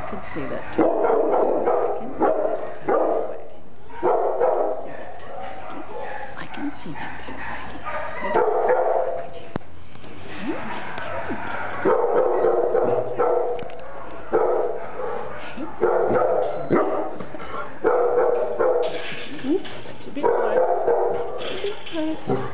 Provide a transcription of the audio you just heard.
can see that tail. I can see that tail wagging. I can see that tail wagging. Oops, that's a bit close. That's a bit close.